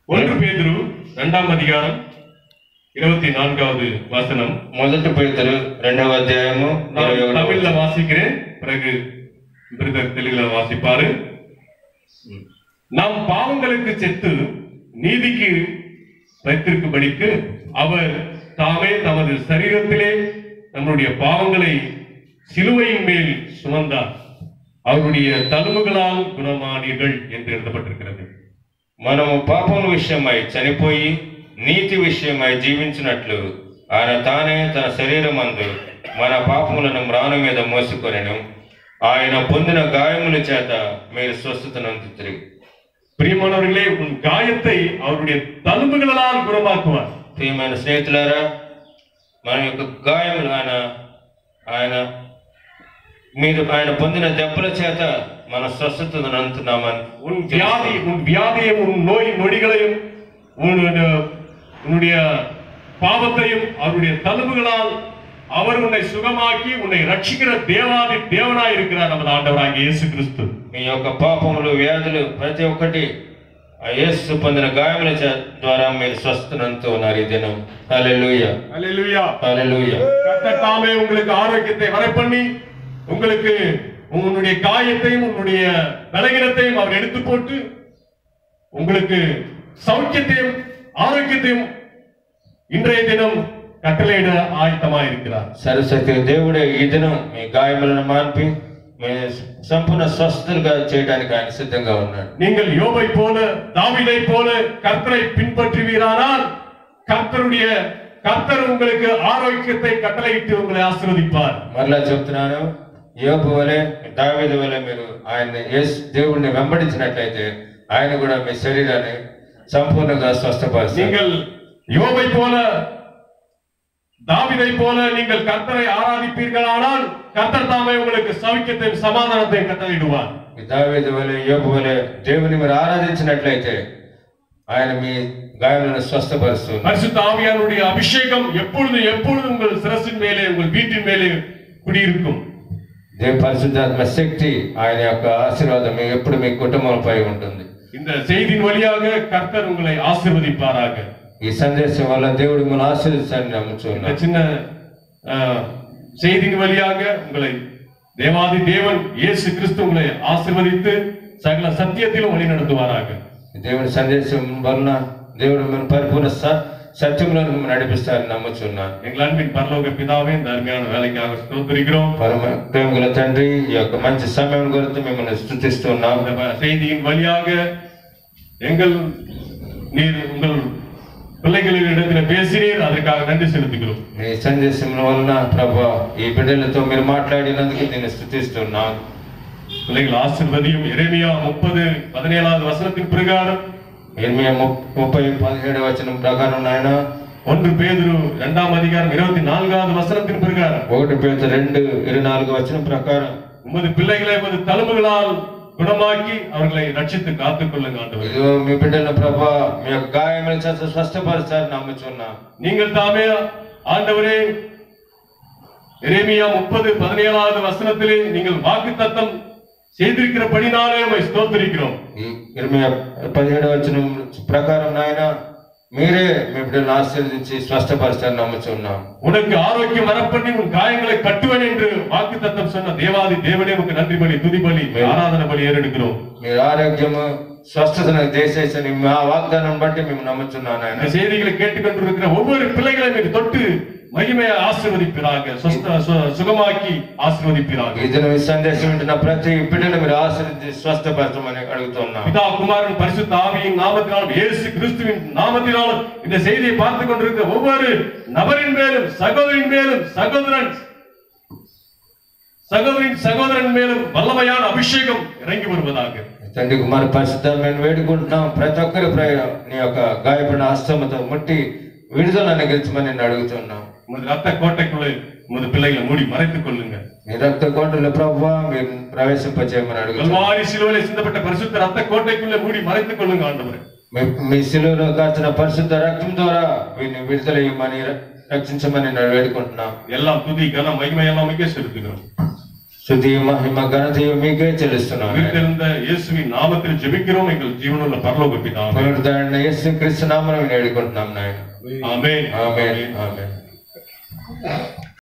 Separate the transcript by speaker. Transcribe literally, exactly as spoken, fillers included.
Speaker 1: ஒன்று பேதுரு இரண்டாம் அதிகாரம் இருபத்தி நான்காவது வசனம்.
Speaker 2: మొదటి పేతురు రెండవ అధ్యాయము
Speaker 1: தமிழ்ல வாசிக்கிறேன், பிறகு பிரதர் தெலுங்குல வாசிப்பாரு. நாம் பாவங்களுக்கு செத்து நீதிக்கு வைத்திருக்கும்படிக்கு அவர் தாமே தமது சரீரத்திலே நம்முடைய பாவங்களை சிலுவையின் மேல் சுமந்தார், அவருடைய தழும்புகளால் குணமானீர்கள் என்று எழுதப்பட்டிருக்கிறது.
Speaker 2: మనము పాపముల విషయమై చనిపోయి నీతి విషయమై జీవించినట్లు ఆయన తానే తన శరీరమందు మన పాపములను మ్రాను మీద మోసుకొనెను. ఆయన పొందిన గాయముల చేత మీరు స్వస్థతనందుతిరి.
Speaker 1: பிரியமானவர்களே, உன் காயத்தை அவருடைய தழும்புகளால் குணமாக்குவார்.
Speaker 2: ప్రియమైన స్నేహితులారా, మన యొక్క గాయములు ఆయన ఆయన మీరు ఆయన పొందిన దెబ్బల చేత మన స్వస్థతను అందుతున్నామని.
Speaker 1: உன் வியாதி உன் வியாதியையும் உன் நோய் நொடிகளையும் உன்னுடைய பாவத்தையும் அவருடைய தழும்புகளால் அவர் உன்னை சுகமாக்கி உன்னை ரட்சிக்கிற தேவாதி தேவனாய் இருக்கிறார் நமது ஆண்டவராகிய இயேசு கிறிஸ்து.
Speaker 2: మీ యొక్క పాపములు వ్యాధులు ప్రతి ఒక్కటి ఆ యేసు పొందిన గాయముల ద్వారా మీరు స్వస్థతనంతో ఉన్నారు ఈ దినం. హల్లెలూయా
Speaker 1: హల్లెలూయా
Speaker 2: హల్లెలూయా.
Speaker 1: கர்த்தர் தாமே உங்களுக்கு ஆரோக்கியத்தை வரப்பண்ணி உங்களுக்கு உன்னுடைய காயத்தையும் உன்னுடைய பலகீனத்தையும் அவர் எடுத்து போட்டு உங்களுக்கு சௌக்கியத்தையும் ஆரோக்கியத்தையும் இன்றைய தினம் கட்டளையிட ஆயத்தமாக இருக்கிறார்.
Speaker 2: సరస్వతి దేవుడే ఈ దినం మీ గాయములను మాన్పి మీ సంపూర్ణ స్వస్థతగా చేయడానికి ఆయన సిద్ధంగా ఉన్నాడు.
Speaker 1: நீங்கள் யோபை போல தாவீதை போல கர்த்தரை பின்பற்றுவீரானால் கர்த்தருடைய கர்த்தர் உங்களுக்கு ஆரோக்கியத்தை கட்டளையிட்டு உங்களை ஆசீர்வதிப்பார்.
Speaker 2: మరలా చెప్తున్నాను, యోబు వలె దావీదు వలె మీరు ఆయన యేసు దేవుడిని వెంబడించినట్లయితే ఆయన కూడా మీ శరీరాన్ని సంపూర్ణంగా స్వస్థపరుస్తారు.
Speaker 1: நீங்கள் யோபை போல தாவீதை போல நீங்கள் கர்த்தரை ஆராதிப்பீர்களானால் கர்த்தர் தாமே உங்களுக்கு சௌக்கியத்தையும் சமாதானத்தையும் கட்டளையிடுவார்.
Speaker 2: దావీదు వలె యోబు వలె దేవుని మీరు ఆరాధించినట్లయితే ఆయన మీ గాయములను స్వస్థపరుస్తారు.
Speaker 1: பரிசுத்த ஆவியானவருடைய அபிஷேகம் எப்பொழுது எப்பொழுது உங்கள் சிரசின் மேலே உங்கள் வீட்டின் மேலே குடியிருக்கும்.
Speaker 2: దేవ పరిశుద్ధాత్మ శక్తి ఆయన యొక్క ఆశీర్వాదం ఎప్పుడు మీ కుటుంబంపై ఉంటుంది.
Speaker 1: இந்த செய்தியின் வழியாக கர்த்தர் உங்களை ஆசீர்வதிப்பாராக.
Speaker 2: ఈ సందేశం వల్ల దేవుడు మిమ్మల్ని ఆశీర్వదిస్తారని నమ్ముచున్నాను.
Speaker 1: இந்த சின்ன செய்தியின் வழியாக உங்களை தேவாதி தேவன் இயேசு கிறிஸ்து உங்களை ஆசீர்வதித்து சகல சத்தியத்திலும் வழி நடத்துவாராக.
Speaker 2: దేవుని సందేశం వలన దేవుడు మిమ్మల్ని పరిపూర్ణ సత్యంలో మిమ్మల్ని నడిపిస్తారని నమ్ముచున్నాను.
Speaker 1: எங்கள் அன்பின் பரலோக பிதாவே, இந்த அருமையான வேலைக்காக ஸ்தோத்திரிக்கிறோம்.
Speaker 2: పరమ ప్రేమగల తండ్రి, ఈ యొక్క మంచి సమయం గురించి మిమ్మల్ని స్తుతిస్తున్నాం.
Speaker 1: இந்த செய்தியின் வழியாக எங்கள் நீர் உங்கள் பிள்ளைகளின் இடத்துல பேசினீர், அதற்காக நன்றி செலுத்துகிறோம்.
Speaker 2: మీ సందేశం వలన ప్రభా ఈ బిడ్డలతో మీరు మాట్లాడినందుకు నేను స్తుతిస్తున్నాను.
Speaker 1: பிள்ளைகள் ஆசீர்வதியும். எரேமியா முப்பது பதினேழாவது வசனத்தின் பிரகாரம்
Speaker 2: ఇర్మియా ముప్పై పదిహేడు వచనం ప్రకారం నాయన,
Speaker 1: ஒன்று பேதுரு இரண்டாம் அதிகாரம் இருபத்தி நான்காவது வசனத்தின் பிரகாரம்
Speaker 2: ఒకటి పేతురు రెండు ఇరవై నాలుగు వచనం ప్రకారం
Speaker 1: உமது பிள்ளைகளை உமது தழும்புகளால் குணமாக்கி அவர்களை ரட்சித்து காத்துக் கொள்ளுங்க ஆண்டவரே.
Speaker 2: ఇదిగో మీ బిడ్డలను ప్రభా మీ యొక్క గాయముల చేత స్వస్థపరుస్తారని నమ్ముచున్నా.
Speaker 1: நீங்கள் தாமே ஆண்டவரே எரேமியா முப்பது பதினேழாவது வசனத்திலே நீங்கள் வாக்குத்தத்தம் செய்திருக்கிறபடினாலே உம்மை ஸ்தோத்திரிக்கிறோம்.
Speaker 2: ఇర్మియా పదిహేడు వచనం ప్రకారం నాయన మీరే మీ బిడ్డలను ఆశీర్వదించి స్వస్థపరుస్తారని నమ్ముచున్నా.
Speaker 1: உனக்கு ஆரோக்கியம் வரப்பண்ணி உன் காயங்களை கட்டுவேன் என்று வாக்குத்தத்தம் சொன்ன தேவாதி தேவனே உமக்கு நன்றி பலி, துதி பலி, ஆராதனை பலி ஏறெடுக்கிறோம்.
Speaker 2: మీ ఆరోగ్యము స్వస్థతను దేశేసని మా వాగ్దానం బట్టి మేము నమ్ముచున్నాను. ఆయన
Speaker 1: இந்த செய்திகளை கேட்டுக்கொண்டிருக்கிற ஒவ்வொரு பிள்ளைகளையும் మీరు தொட்டு మహిమయ ఆశీర్వదింపిరాక, స్వస్థ సుగమాకి ఆశీర్వదింపిరాక.
Speaker 2: ఈ దినం ఈ సందేశం వింటున్న ప్రతి బిడ్డను మీరు ఆశీర్వదించి స్వస్థపరచమని అడుగుతున్నాం.
Speaker 1: பிதா குமாரன் பரிசுத்த ஆவியின் நாமத்தினாலும் இயேசு கிறிஸ்துவின் நாமத்தினாலும் இந்த செய்தியை பார்த்து கொண்டிருக்கிற ஒவ்வொரு நபரின் மேலும் சகோதரின் மேலும் சகோதரன் சகோதரின் சகோதரன் மேலும் வல்லமையான அபிஷேகம் இறங்கி வருவதாக.
Speaker 2: తండ్రి కుమార పరిశుద్ధం మేము వేడుకుంటున్నాం. ప్రతి ఒక్కరి నీ యొక్క గాయపడిన హస్తముతో ముట్టి విడుదల అనుగ్రహించమని నేను అడుగుతున్నాం.
Speaker 1: உமது ரத்த கோட்டைக்குள்ளே உமது பிள்ளைகளை மூடி மறைத்துக் கொள்ளுங்க.
Speaker 2: నీ రక్త కోటలో ప్రభువా మీరు ప్రవేశింపచేయమని అడుగుతున్నాం.
Speaker 1: கல்வாரி சிலுவையிலே சிந்தப்பட்ட பரிசுத்த ரத்த கோட்டைக்குள்ளே மூடி மறைத்துக் கொள்ளுங்க ஆண்டவரே.
Speaker 2: మీ శిలువలో కార్చిన పరిశుద్ధ రక్తం ద్వారా వీరిని విడుదల ఇవ్వమని రక్షించమని నేను వేడుకుంటున్నాం.
Speaker 1: எல்லாம் துதி கன மகிமை எல்லாம் மிக செலுத்துகிறோம்.
Speaker 2: స్తుతి మహిమ ఘనతయు మీకే చెల్లిస్తున్నాను.
Speaker 1: உயிர்த்தெழுந்த இயேசுவின் நாமத்தில் ஜெபிக்கிறோம் எங்கள் ஜீவனுள்ள பரலோக பிதாவே.
Speaker 2: పునరుద్ధరణ యేసు క్రీస్తు నామమున వేడుకుంటున్నాం నాయన.
Speaker 1: ఆమేన్
Speaker 2: ఆమేన్ ఆమేన్.